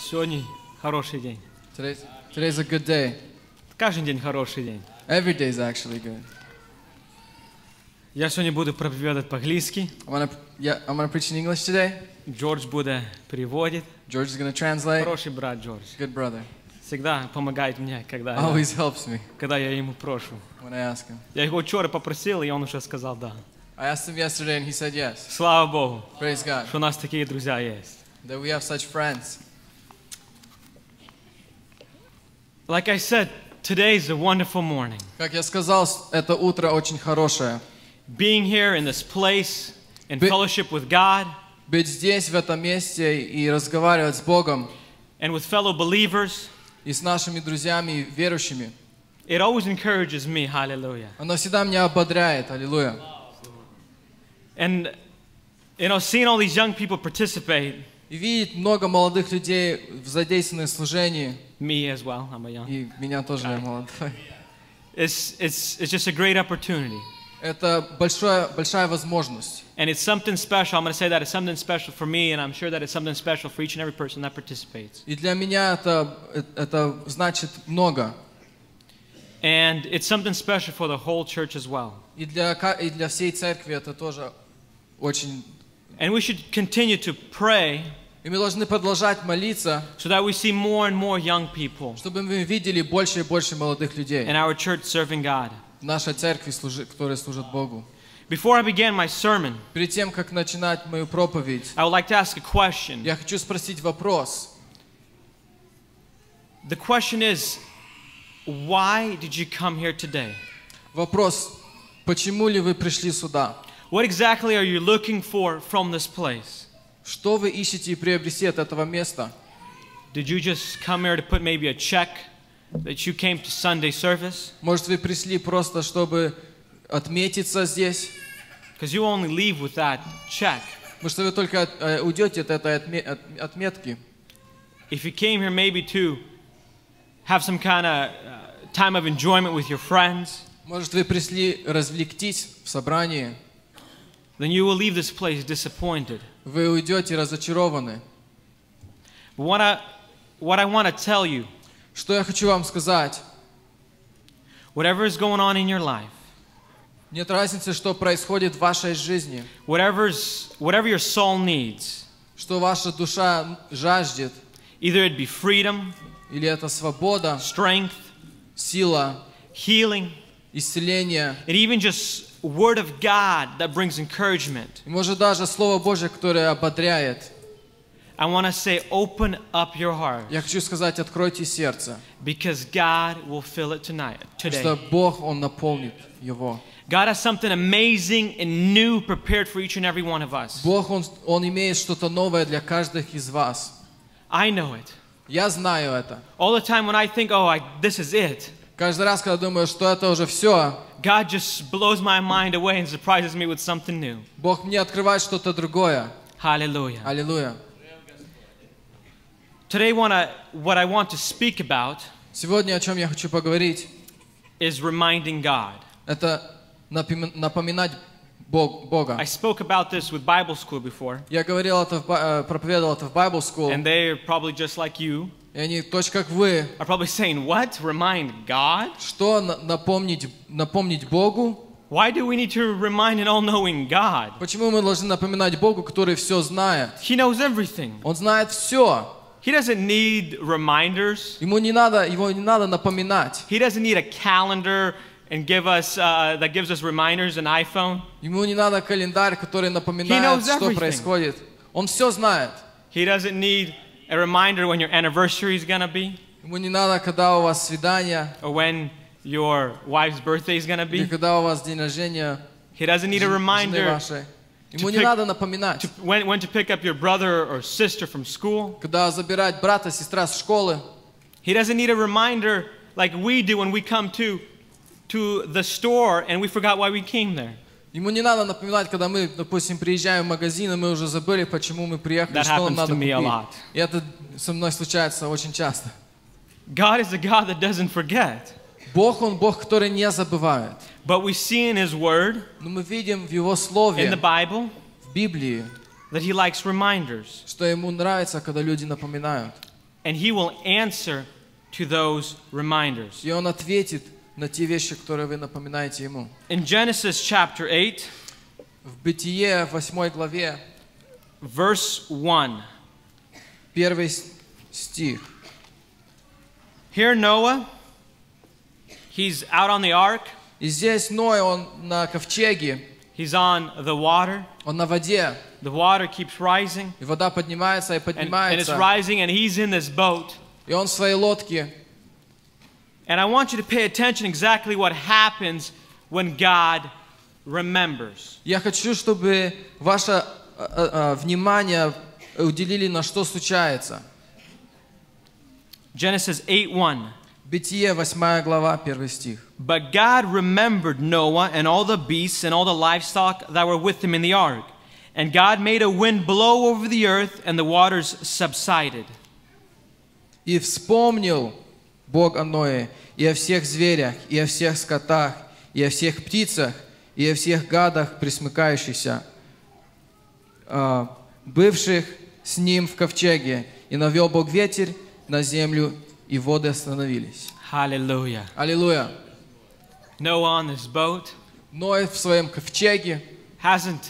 Сегодня хороший день. Today's a good day. Каждый день хороший день. Every day is actually good. Я сегодня буду проповедовать по-английски. I'm gonna preach in English today. Джордж будет переводить. George is gonna translate. Хороший брат Джордж. Good brother. Всегда помогает мне, когда Always helps me я ему прошу. when I ask him. Я его вчера попросил, и он уже сказал да. I asked him yesterday and he said yes. Слава Богу, Praise God. что у нас такие друзья есть. That we have such friends. Like I said, today is a wonderful morning. Как я сказал, это утро очень хорошее. Being here in this place, in fellowship with God, Быть здесь, в этом месте, и разговаривать с Богом, and with fellow believers, и с нашими друзьями, верующими. it always encourages me, hallelujah. Оно всегда меня ободряет, аллилуйя. And, you know, seeing all these young people participate, И видеть много молодых людей в задействованном служении, me as well, I'm a young, и меня тоже я молодой. it's just a great opportunity. Это большая возможность. And it's something special. I'm going to say that it's something special for me, and I'm sure that it's something special for each and every person that participates. И для меня это значит много. And it's something special for the whole church as well. И для всей церкви это тоже очень. And we should continue to pray И мы должны продолжать молиться, so that we see more and more young people чтобы мы видели больше и больше молодых людей in our church serving God. в нашей церкви, которые служат Богу. Before I begin my sermon, Перед тем, как начинать мою проповедь, I would like to ask a question. я хочу спросить вопрос. The question is, why did you come here today? Вопрос, почему ли вы пришли сюда? What exactly are you looking for from this place? Что вы ищете и приобрести от этого места? Did you just come here to put maybe a check that you came to Sunday service? Может, вы пришли просто, чтобы отметиться здесь? Because you only leave with that check. Потому что вы только уйдете от этой отметки. If you came here maybe to have some kind of time of enjoyment with your friends, Может, вы пришли развлектись в собрании? then you will leave this place disappointed. Вы уйдете разочарованы. But what I want to tell you, Что я хочу вам сказать? whatever is going on in your life, Нет разницы, что происходит в вашей жизни, whatever your soul needs, что ваша душа жаждет, either it be freedom, или это свобода, strength, сила, healing, исцеление, and even just word of God that brings encouragement. и может даже Слово Божье, которое ободряет. I want to say, open up your heart, Я хочу сказать, откройте сердце, because God will fill it today. что Бог, Он наполнит его. God has something amazing and new prepared for each and every one of us. Бог, Он имеет что-то новое для каждого из вас. I know it. Я знаю это. All the time when I think, this is it, Каждый раз, когда думаю, что это уже все, God just blows my mind away and surprises me with something new. Бог мне открывает что-то другое. Hallelujah. Аллилуйя. Today, what I want to speak about Сегодня о чем я хочу поговорить, is reminding God. это напоминать Бога. I spoke about this with Bible school before, Я говорил это, проповедовал это в Bible School, and they're probably just like you, и они точно как вы, are probably saying, what? Remind God? что напомнить Богу? Why do we need to remind an all-knowing God? Почему мы должны напоминать Богу, который все знает? He knows everything. Он знает все. He doesn't need reminders. Его не надо напоминать. He doesn't need a calendar and that gives us reminders, an iPhone. Ему не надо календарь, который напоминает, что происходит. Он все знает. He doesn't need a reminder when your anniversary is going to be, Ему не надо, когда у вас свидание, or when your wife's birthday is going to или be. когда у вас день рождения He doesn't need a жены reminder вашей. Ему не надо напоминать. when to pick up your brother or sister from school. Когда забирать брата, сестра с школы. He doesn't need a reminder like we do when we come to the store and we forgot why we came there. Ему не надо напоминать, когда мы, допустим, приезжаем в магазин, и мы уже забыли, почему мы приехали, что нам надо купить. И это со мной случается очень часто. God is a God that doesn't forget. Бог, Он Бог, который не забывает. But we see in His Word, Но мы видим в Его Слове, in the Bible, в Библии, that He likes reminders. что Ему нравится, когда люди напоминают. and He will answer to those reminders. И Он ответит на те вещи, которые вы напоминаете Ему. In Genesis chapter 8, В Бытие 8 главе, verse 1. 1 стих. Here Noah, he's out on the ark. И здесь Ной, он на ковчеге, He's on the water. он на воде. The water keeps rising. И вода поднимается и And it's поднимается. rising, and he's in this boat. И он в своей лодке. And I want you to pay attention exactly what happens when God remembers. Я хочу, чтобы ваше внимание уделили, на что случается. Genesis 8:1. Бытие 8 глава, 1 стих. But God remembered Noah and all the beasts and all the livestock that were with him in the ark. And God made a wind blow over the earth, and the waters subsided. И вспомнил Бог о Ное, и о всех зверях, и о всех скотах, и о всех птицах, и о всех гадах, пресмыкающихся, бывших с ним в ковчеге. И навел Бог ветер на землю, и воды остановились. Hallelujah. Аллилуйя. Noah on this boat Ной в своем ковчеге hasn't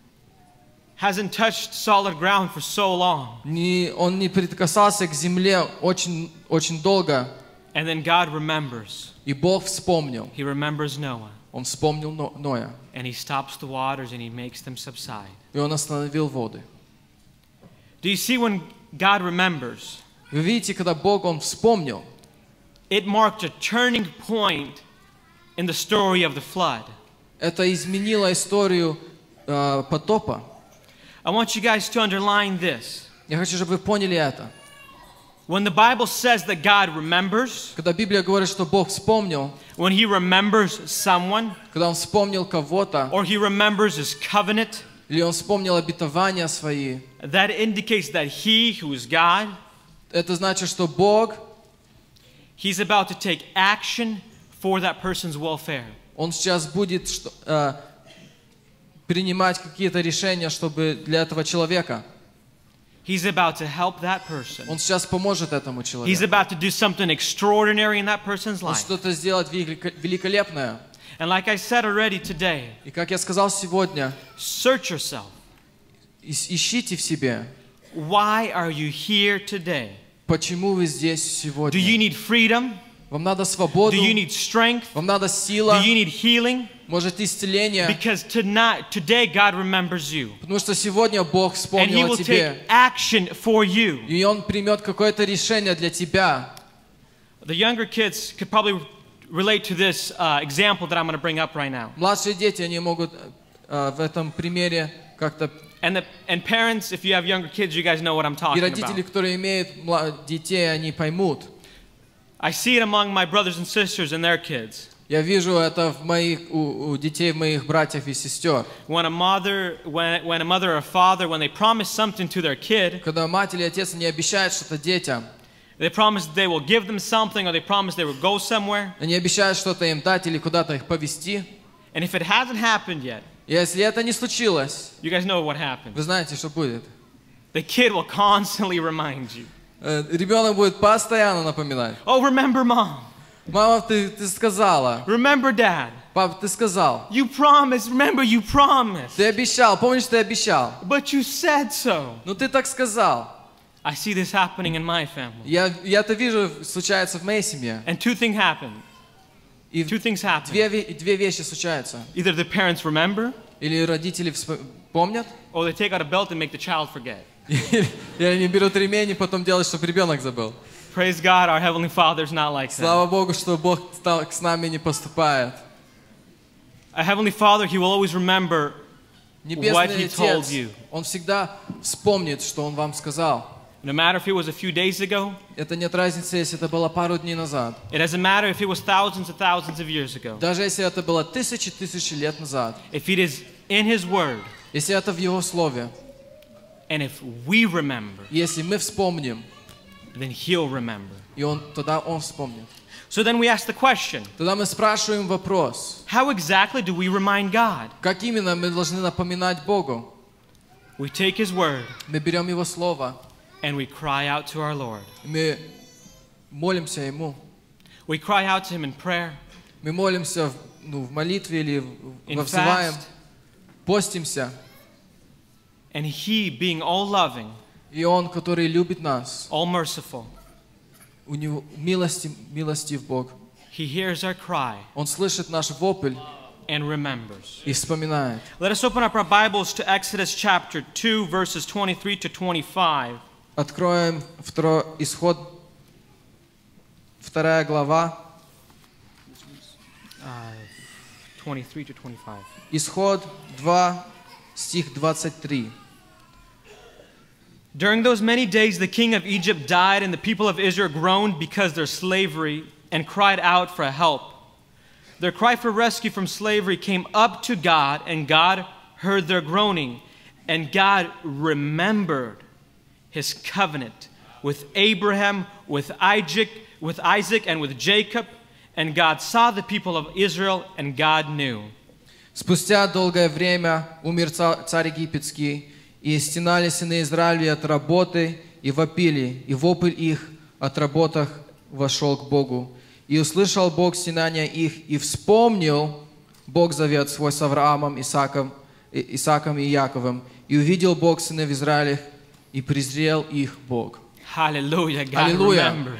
touched solid ground for so long. он не прикасался к земле очень, очень долго. And then God remembers. И Бог вспомнил. He remembers Noah. Он вспомнил Ноя. And He stops the waters and He makes them subside. И он остановил воды. Do you see when God remembers? Вы видите, когда Бог, Он вспомнил, It marked a turning point in the story of the flood. это изменило историю потопа. I want you guys to underline this. Я хочу, чтобы вы поняли это. When the Bible says that God remembers, Когда Библия говорит, что Бог вспомнил, when He remembers someone, когда Он вспомнил кого-то, or He remembers His covenant, или Он вспомнил обетования свои, that indicates that He, who is God, это значит, что Бог, He's about to take action for that person's welfare. Он сейчас будет принимать какие-то решения, чтобы для этого человека. He's about to help that person. Он сейчас поможет этому He's человеку. about to do something extraordinary in that person's Он life. что-то сделать великолепное. And like I said already today, И как я сказал сегодня, search yourself. ищите в себе, Why are you here today? почему вы здесь Do you сегодня. need freedom? Вам надо свободу, Do you need strength? вам надо сила, Do you need healing? может исцеление. Because today God remembers you. Потому что сегодня Бог And He вспомнил о will take тебе. action for you. И Он примет какое-то решение для тебя. The younger kids could probably relate to this example that I'm going to bring up right now. Младшие дети, они могут в этом примере как-то... And parents, if you have younger kids, you guys know what I'm И talking родители, about. которые имеют детей, они поймут. I see it among my brothers and sisters and their kids. Я вижу это у детей моих братьев и сестер. When a mother or a father, when they promise something to their kid, Когда мать или отец не обещают что-то детям, they promise they will give them something or they promise they will go somewhere. они обещают что-то им дать или куда-то их повезти. And if it hasn't happened yet, Если это не случилось, you guys know what happens. вы знаете, что будет. The kid will constantly remind you. Ребенок будет постоянно напоминать. Oh, remember mom. Мама, ты сказала. Remember dad. Пап, ты сказал. You promised. Remember you promised. Ты обещал. Помнишь, ты обещал. But you said so. Ну ты так сказал. I see this happening in my family. Я это вижу, случается в моей семье. And two things happen. И Two things happen. две вещи случаются. Either the parents remember, Или родители помнят, or they take out a belt and make the child forget. и они берут ремень и потом делают, чтобы ребенок забыл. Praise God, our Heavenly Father's not like that. Слава Богу, что Бог с нами не поступает. A Heavenly Father, He will always remember what Небесный He told Отец, you. Он всегда вспомнит, что Он вам сказал. No matter if it was a few days ago, Это нет разницы, если это было пару дней назад. it doesn't matter if it was thousands of years ago. Даже если это было тысячи лет назад. If it is in His Word, Если это в Его Слове. and if we remember, Если мы вспомним, then He'll remember. и тогда Он вспомнит. So then we ask the question, Тогда мы спрашиваем вопрос. how exactly do we remind God? Как именно мы должны напоминать Богу? We take His Word, Мы берем Его Слово, and we cry out to our Lord. Мы молимся Ему. We cry out to Him in prayer, Мы молимся в молитве или in взываем, fast, постимся. and He, being all-loving, И Он, который любит нас, all-merciful, у Него милостив Бог. He hears our cry Он слышит наш вопль and remembers. и вспоминает. Let us open up our Bibles to Exodus chapter 2, verses 23 to 25. Откроем Исход, 2 глава, 23 to 25. Исход 2, стих 23. During those many days, the king of Egypt died, and the people of Israel groaned because of their slavery and cried out for help. Their cry for rescue from slavery came up to God, and God heard their groaning, and God remembered His covenant with Abraham, with Isaac, and with Jacob. And God saw the people of Israel, and God knew. Спустя долгое время умер царь египетский, и стенали сыны Израиля от работы, и вопили, и вопль их от работах вошел к Богу. И услышал Бог стенания их, и вспомнил Бог завет свой с Авраамом, Исааком и Яковом. И увидел Бог сынов Израилевых, и презрел их Бог. Hallelujah. God Hallelujah. remembered.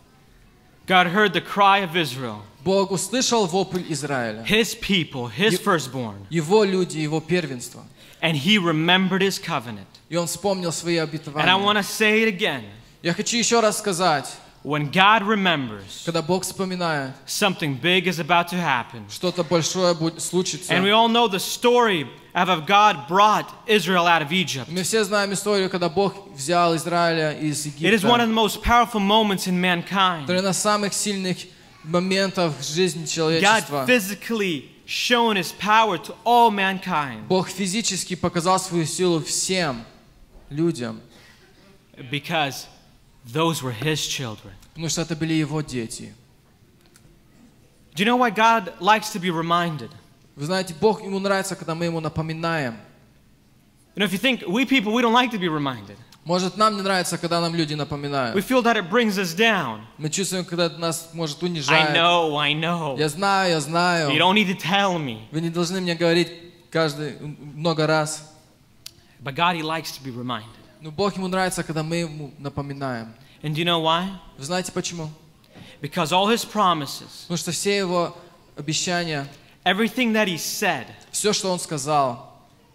God heard the cry of Israel, Бог услышал вопль Израиля, His people, His firstborn, Его люди, Его первенство. and He remembered His covenant. И Он вспомнил свои And I обетования. want to say it again. Я хочу еще раз сказать, When God remembers, когда Бог вспоминает, something big is about to happen. что-то большое будет случиться. And we all know the story of how God brought Israel out of Egypt. Мы все знаем историю, когда Бог взял Израиля из It is one of Египта. the most powerful moments in mankind. Это одна из самых сильных моментов в жизни God человечества. physically shown His power to all mankind Бог физически показал свою силу всем людям, because those were His children. потому что это были Его дети. Do you know why God likes to be reminded? Вы знаете, Бог, Ему нравится, когда мы Ему напоминаем. You know, if you think, we people, we don't like to be reminded. Может, нам не нравится, когда нам люди We напоминают. feel that it brings us down. Мы чувствуем, когда это нас, может, I унижает. know. Я знаю, я знаю. You don't need to tell me. Вы не должны мне говорить много раз. But God, He likes to be reminded. Но Бог, Ему нравится, когда мы Ему напоминаем. And do you know why? Вы знаете почему? Because all His promises, Потому что все Его обещания, everything that He said, все, что Он сказал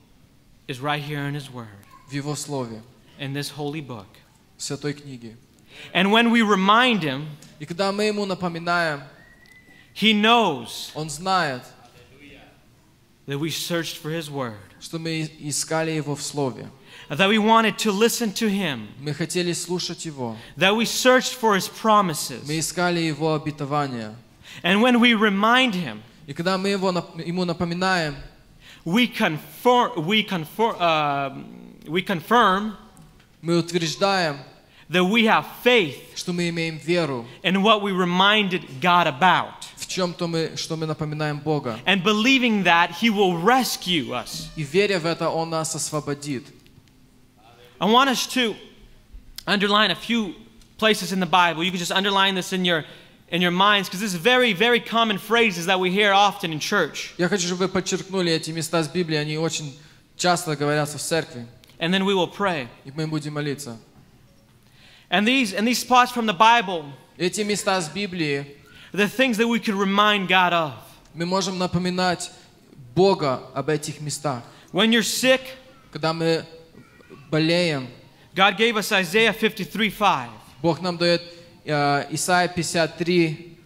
is right here in His Word, в Его Слове, in this holy book. в Святой книге. And when we remind Him, И когда мы Ему напоминаем, He knows Он знает, that we searched for His Word, что мы искали Его в Слове. that we wanted to listen to Him, Мы хотели слушать Его. that we searched for His promises. Мы искали Его обетования. And when we remind Him, И когда мы Ему напоминаем, we confirm мы утверждаем, that we have faith что мы имеем веру in what we reminded God about, в чем-то, что мы напоминаем Бога. and believing that He will rescue us. И веря в это, Он нас освободит. I want us to underline a few places in the Bible. You can just underline this in your minds, because this is very common phrases that we hear often in church. Я хочу, чтобы вы подчеркнули эти места с Библии, они очень часто говорятся в церкви. And then we will pray. И мы будем молиться. And these spots from the Bible, Эти места с Библии the things that we could remind God of. мы можем напоминать Бога об этих местах. When you're sick, Когда мы болеем, God gave us Isaiah 53:5. Бог нам дает Исайя 53,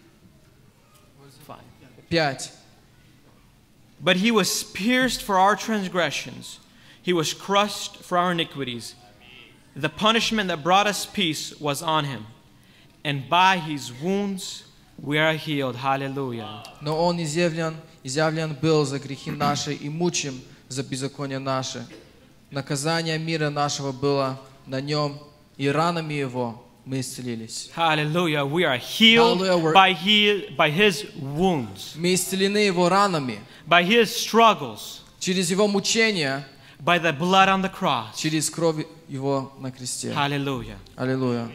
5. But He was pierced for our transgressions. He was crushed for our iniquities. The punishment that brought us peace was on Him. And by His wounds we are healed. Hallelujah. Но Он изъявлен был за грехи наши и мучим за беззаконие наше. Наказание мира нашего было на Нем, и ранами Его мы исцелились. Hallelujah. We are healed Hallelujah. by His wounds, Мы исцелены Его ранами. by His struggles. Через Его мучения by the blood on the cross. через кровь Его на кресте. Hallelujah. Аллилуйя.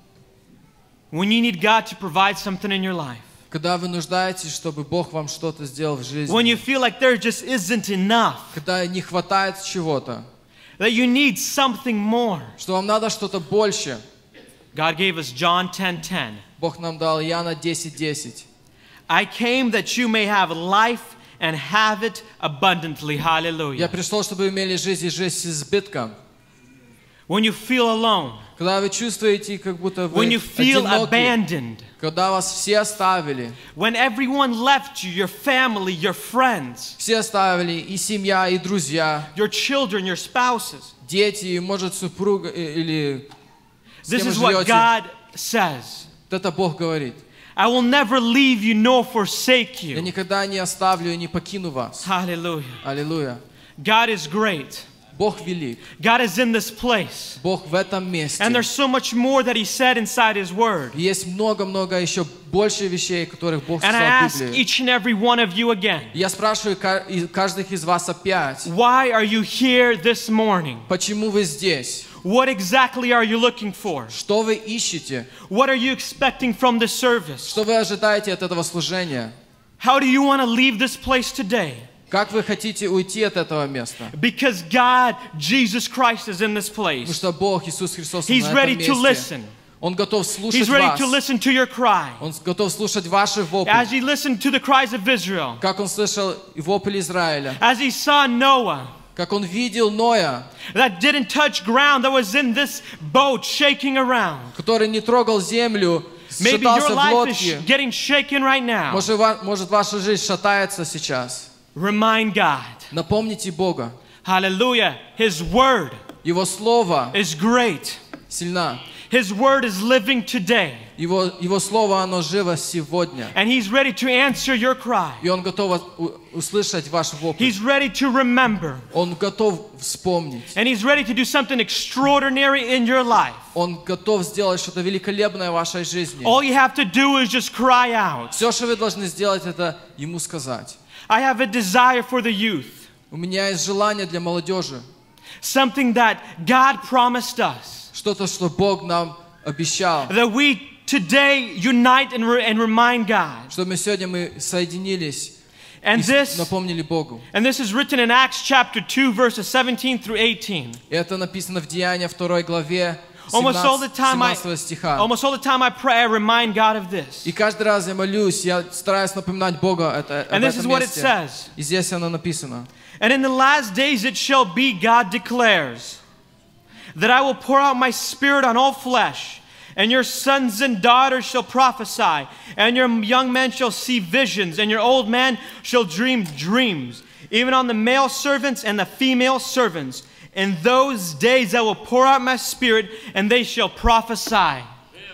When you need God to provide something in your life, Когда вы нуждаетесь, чтобы Бог вам что-то сделал в жизни, when you feel like there just isn't enough, когда не хватает чего-то, that you need something more, что вам надо что-то больше, God gave us John 10:10. Бог нам дал Иоанна 10:10. I came that you may have life and have it abundantly. Я Hallelujah. пришел, чтобы вы имели жизнь и жизнь с избытком. When you feel alone, Когда вы чувствуете, как будто вы when you feel одиноки, abandoned, когда вас все оставили, when everyone left you, your family, your friends, все оставили, и семья, и друзья, your children, your spouses. дети, и, может, супруга, или с This кем вы is what живете. God says. Вот это Бог говорит. I will never leave you nor forsake Я you. никогда не оставлю и не покину вас. Hallelujah. Аллилуйя. God is great. Бог велик. God is in this place. Бог в этом месте. And there's so much more that He said inside His Word. И есть много-много еще больше вещей, которых Бог And I сказал в ask Библии. each and every one of you again, Я спрашиваю каждых из вас опять, why are you here this morning? почему вы здесь? What exactly are you looking for? Что вы ищете? What are you expecting from this service? Что вы ожидаете от этого служения? How do you want to leave this place today? Как вы хотите уйти от этого места? Because God, Jesus Christ, is in this Потому place. что Бог, Иисус Христос, Он He's на ready этом to месте. listen. Он готов слушать He's ready вас. to listen to your cry. Он готов слушать ваши вопли. As He listened to the cries of Israel, Как Он слышал вопли Израиля. as He saw Noah, Как Он видел Ноя, that didn't touch ground, that was in this boat shaking around. который не трогал землю, Maybe your шатался в life лодке. is getting shaken right now. Может, ваша жизнь шатается сейчас. Remind God. Напомните Бога. Hallelujah. His word Его Слово is great. сильна. His word is living today. Его Слово, оно живо сегодня. And He's ready to answer your cry. И Он готов услышать ваши вопли. He's ready to remember. Он готов вспомнить. And He's ready to do something extraordinary in your life. Он готов сделать что-то великолепное в вашей жизни. All you have to do is just cry out. Все, что вы должны сделать, это Ему сказать. I have a desire for the youth. У меня есть желание для молодежи. Something that God promised us. Что-то, что Бог нам обещал. That we today unite and remind God. Что мы соединились And и this напомнили Богу. is written in Acts chapter 2 verses 17 through 18. И это написано в Деяниях 2 главе Almost all the time 17 стиха. I pray, I remind God of this. И каждый раз я молюсь, я стараюсь напоминать Бога об And this is этом what it месте. says. И здесь оно написано. And in the last days it shall be, God declares, that I will pour out my spirit on all flesh, and your sons and daughters shall prophesy, and your young men shall see visions, and your old men shall dream dreams, even on the male servants and the female servants. In those days I will pour out my spirit, and they shall prophesy.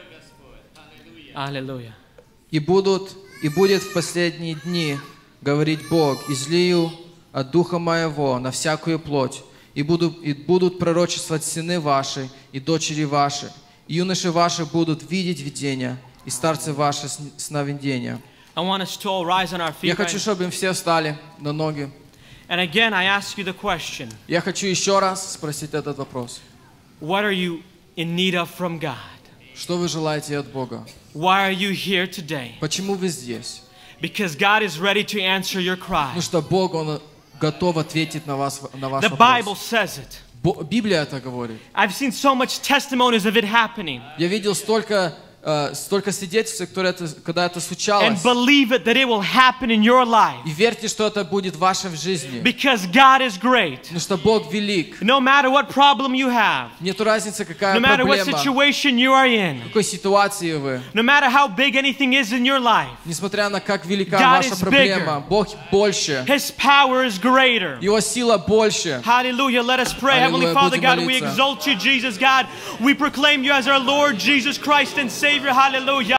Hallelujah. И будет в последние дни, говорить Бог, излию от Духа Моего на всякую плоть, и будут пророчествовать сыны ваши и дочери ваши, и юноши ваши будут видеть видения, и старцы ваши сновидения. I want us to all rise on our Я feet. хочу, Right? чтобы им все встали на ноги. And again, I ask you the question, Я хочу еще раз спросить этот вопрос. what are you in need of from God? Что вы желаете от Бога? Why are you here today? Почему вы здесь? Because God is ready to answer your cry. Потому что Бог, Он готов ответить на ваш The Bible вопрос. says it. Библия это говорит. I've seen so much testimonies of it happening. Я видел столько свидетельств, когда это And случалось. believe it that it will happen in your life. И верьте, что это будет в вашей жизни. Because God is great. Потому что Бог велик. No matter what problem you have, Нету разницы, какая no matter what проблема, situation you are in, в какой ситуации вы. no matter how big anything is in your life, Несмотря на как велика God ваша is проблема, Бог больше. His power is greater. Его сила больше. Hallelujah. Let us pray. Heavenly Hallelujah. Father, Будем God, we молиться. exalt you, Jesus, God. We proclaim you as our Lord, Jesus Christ and Savior. Hallelujah.